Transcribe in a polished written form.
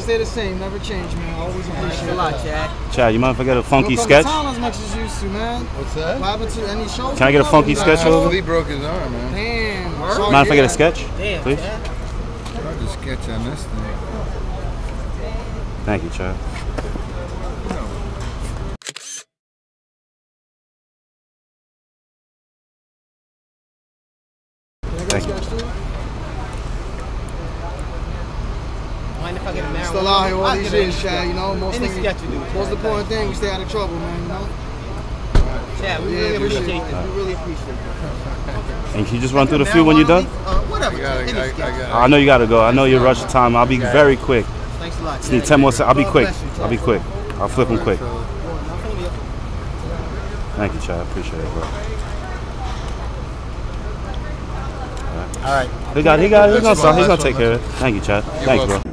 stay the same, never change, man. Always appreciate a lot, Chad. Chad, you mind if I get a funky Don't sketch? come to town as much as you used to, man. What's that? What happened to any shows? Can I get a funky sketch over? Lee broke his arm, man. Damn. Mind if I get a sketch? Damn, Please? Chad. I'll just sketch on this thing. Thank you, Chad. Thank you. Mind if I get a marijuana? Still out here all these years, Chad, you know? Most sketch you do, most important thing, you stay out of trouble, man, you know? Chad, we really appreciate this. We really appreciate it. And can you just run through the few when you're done? Whatever. I know you gotta go. I know you're rushing time. I'll be very quick. Thanks a lot. Just need 10 more seconds. I'll be quick. I'll be quick. I'll flip them quick. Thank you, Chad. Appreciate it, bro. All right. He's gonna take care of it. Thank you, Chad. Thanks, bro.